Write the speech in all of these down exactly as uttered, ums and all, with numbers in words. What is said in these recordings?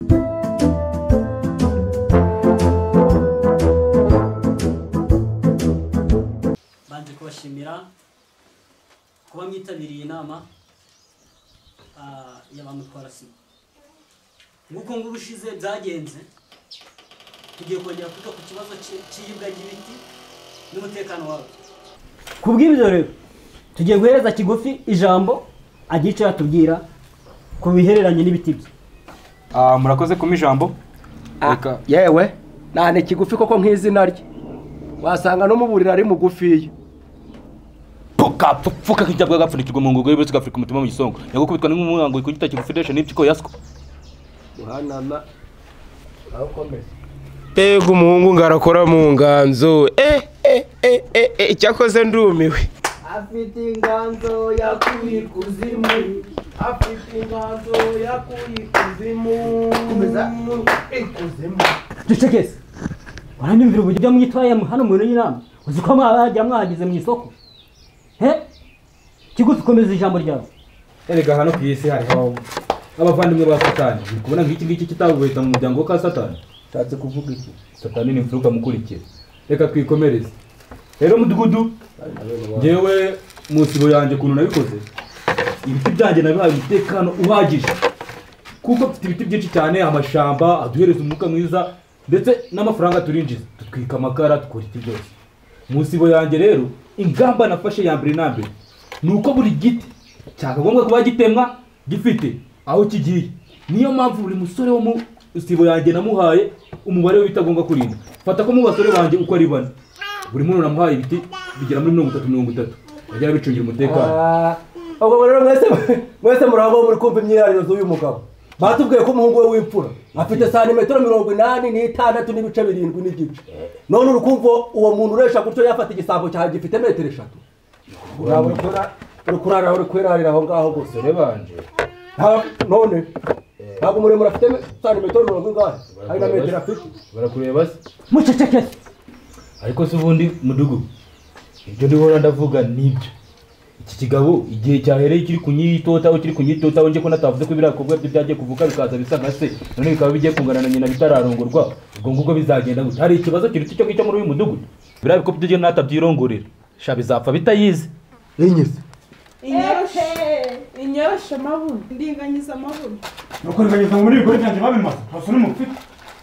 banje kubashimira kuba mwitabiriye inama y'abamutwara sibo nguko ngo ubushize byagenze tugiye kongera kuvuga ku kibazo cy'iyibwa ry'ibiti n'umutekano wabo. Kubw'ibyo rero tugiye guhereza Kigufi ijambo agice yatubwira ku bihereranye n'ibiti bye. Ah, murakoze kuma ijambo. Aka yewe nane Kigufi koko nk'izina rye wasanga no muburira ari mugufiye. Puka pfuka kijabwa gapfunikirwa mu ngugo y'ibyo Afrika umutima mu gisongo yagukubitwa n'umwango ikugita Kigufi desha n'ipyiko yasko muhanana aho komeza Pega umuhungu ngarakora mu nganzo eh eh eh eh icyakoze ndumiwe afite inganzo yakuye kuzimu afite inganzo yakuye kuzimu komeza ikuzimu ducekese baranyumvira uburyo mwitwaye hano mu n'inama uzi ko mwabajya mwagize mu isoko he Kigufi komeza ijambo ryawe. Erega hano ku isi hariho abavandimwe ba Satani kubona nk'iki ngiki kitabuweta mu muryango wa Satani tatse kuvuga iki Satani ni mfuruka mukurikira reka twikomereze rero mudugudu ngewe musibo yanjye kuntu nabikoze ibiti byanjye nabihaye umutekano uhagije kuko mfite ibiti byinshi cyane amashamba aduhereza umwuka mwiza ndetse n'amafaranga turinjiza tutwika amakara tukora iki byose musibo yanjye rero ingamba nafashe ya mbere na mbere nuko buri giti cyakagombwa kuba gitemwa gifite aho kigiye niyo mpamvu buri musore wo mu sibo yanjye namuhaye umubare w'ibitagomba kurinda fata ko mu basore banjye uko ari bane buri muntu namuhaye ibiti bigera muri mirongo itatu mirongo itatu bajya bicungira umutekano. Ubwo rero mwese mwese muraho muri kumva imyirariro z'uyu mugabo batubwiye ko umuhungu we w'imfura afite santimetero mirongo inani n'itandatu n'ibice birindwi n'igice none urukumva uwo muntu uresha gutyo yafata igisambo cyawe gifite metero eshatu uri kurara uri kwerarira aho ngaho gusa rebanje none ntabwo muremure afite santimetero mirongo ingahe hari na metero afite barakureba se mucecekese ariko se ubundi mudugu ibyo ndihora ndavuga nibyo iki kigabo igihe cyahereye kiri kunyitota aho kiri kunyitota wonje ko natavuze ko birakobwa byo byagiye kuvuka bikaza bisaga se none bikaba bigiye kungana na nyina bitararongorwa ubwo ngubwo bizagenda gute hari ikibazo kiri cyo cyo muri uyu mudugudu biraba ko byo natabyirongorera sha bizapfa bitayize inyise inyoroshe inyoroshe mabuno ndinganyiza amabuno nuko ndinganyiza muri bigori cyane babimaze basone mufite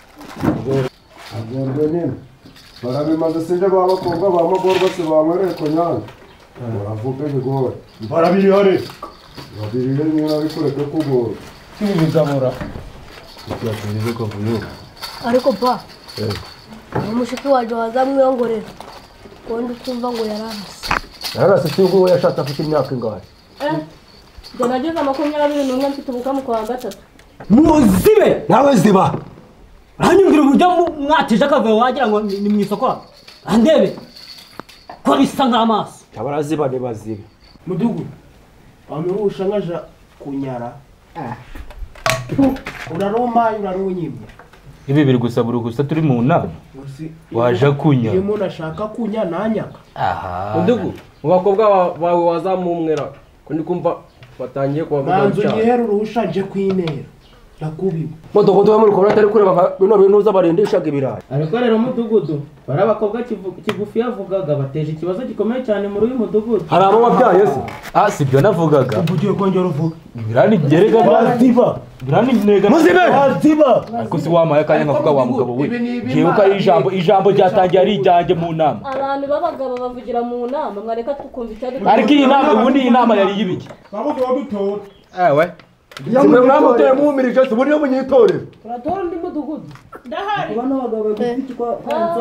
agorwe nini barabimaze sinje babakobwa bamagorwa se bamwereye ko nyanga baravuga ibigori barabiri hare babiri ni nabikoreka kugora kimizamura cyaturize ko vuyo ariko pa umushiki waje wazamwiyongorera kondi kumva ngo yararase yararase cyugo we yashatse afite imyaka ingahe eh je nageze makumyabiri n'umwe mfite ubukamu kwa gatatu muzibe nawe ziba hanyumvira uburyo mwatije akavuyo wagira ngo ni mu isoko andebe ko bisa nk'amaso abaraziba ni bazibe mudugu amurusha nkaja kunyara ah uraroma urarunyimye ibi biri gusabura gusa turi mu nama waje kunya iyo umuntu ashaka kunya nanyaka aha mudugu mu bakobwa bawe wazamumwera ko ndi kumva batangiye kubavuga manzo yihera uruhusha nje kwinera ndakubiwe mudugudu muri korona atari kureba bino bintu uzabarindishaga ibirayi ariko rero mudugudu bari abakobwa Kigufi yavugaga bateje ikibazo gikomeye cyane muri uyu mudugudu hari abo wabyaye se ah sibyo navugaga ugiye kongera uvuga birani byerega baziba birani nega muzibe baziba ariko si wamaye kanya nkavuga wa mugabo we ngibuka ijambo ijambo ryatangiye ari ijyanje mu nama abantu babagabo bavugira mu nama mwareka tukumva cyari ariko iyi nama ubundi iyi nama yari yibiki babuze wadutora ewe yamwe mwamutoye mumirije se buriyo munyitorera uratora ndi mudugudu ndahari bano bagabo bagufite kwa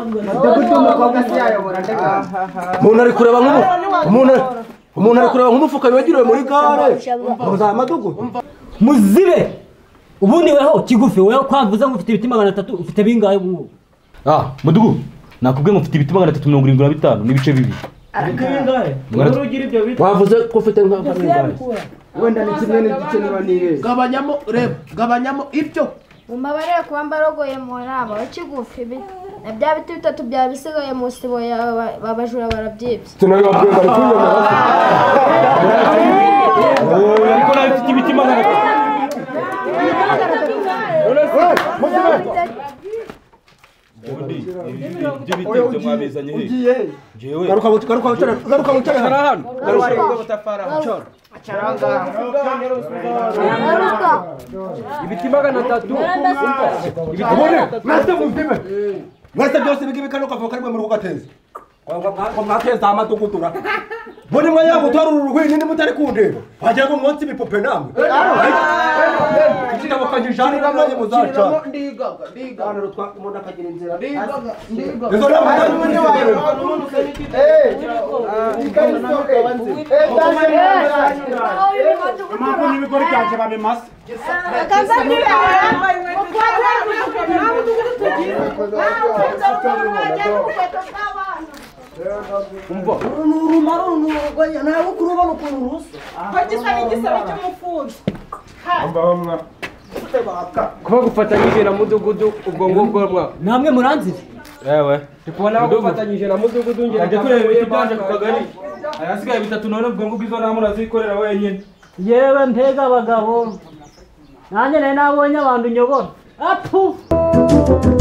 umuntu ari kureba nk'ubu umuntu umuntu ari kureba nk'umufuka wagiriwe muri gare muzaha madugudu muzibe ubundi weho Kigufi weho kwavuze ngo ufite ibiti magana atatu ufite bingahe ubu ah mudugu nakubwiye ngo ufite ibiti magana atatu mirongo irindwi na bitanu n'ibice bibiri ariko bingahe uru ugira ibyo biti wavuze ko ufite nka bingahe wenda ni kimwe n'igice niba niye gabanyamo reba gabanyamo ibyo mumabarire kuba mbarogoye mu nama wa Kigufi na bya biti bitatu bya bisigaye mu sibo babajura barabyibye tunabibabwiye bari kunyemera ariko nawe ufite ibiti magana atatu by'ibitetse mwabizanye he ugiye jewe garuka garuka wicara garuka wicara hano garuka butafara ibiti magana atatu ibiti mwese mupime mwese byose bigi bikano kavuga kari muri kugateza kwa mwateza amadugutura bone mwanya gutora uruhwini ni mutari kundeba wagira ngo mwonsi bipope namwe ikitabo kanyijana namwe muzaca ndiga ndiga hano rutwa umuntu akagira inzira ndiga ndiga ezo namwe eh ikari soke eh Mambo ni bigori cyanje bamemasa. umva urumaro n'urugaya nawe kurubona ukuntu rusa Bagisa n'igisebe cy'umufundi. Amba bamwa. kuba gufatanyije na mudugudu ubwo ngubwo bwa namwe muranzira yewe tukubona gufatanyije na mudugudu ngira ajya kureba ibiti byanje ku kagari ayasigaye bitatu none ubwo ngubwo izo namwe urazikorera wenyine yewe ntega abagabo nanjye nari nabonye abantu nyobora apu